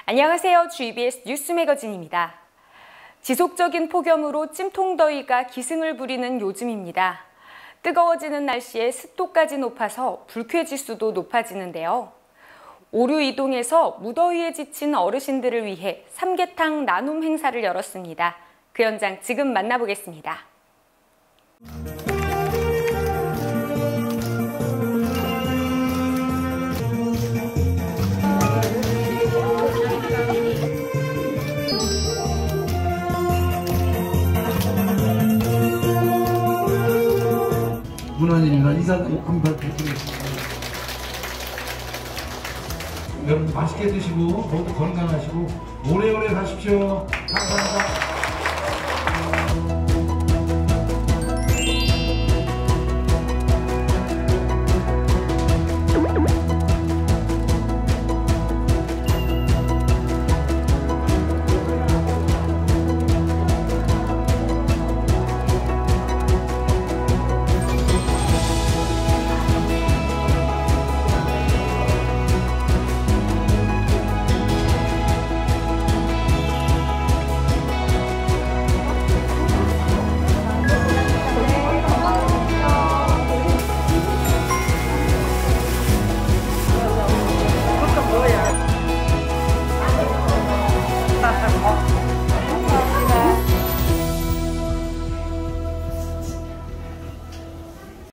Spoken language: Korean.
안녕하세요. GBS 뉴스 매거진입니다. 지속적인 폭염으로 찜통더위가 기승을 부리는 요즘입니다. 뜨거워지는 날씨에 습도까지 높아서 불쾌지수도 높아지는데요. 오류 이동에서 무더위에 지친 어르신들을 위해 삼계탕 나눔 행사를 열었습니다. 그 현장 지금 만나보겠습니다. 문화님과 인사 한번 드리겠습니다. 여러분 맛있게 드시고 모두 건강하시고 오래오래 가십시오. 감사합니다.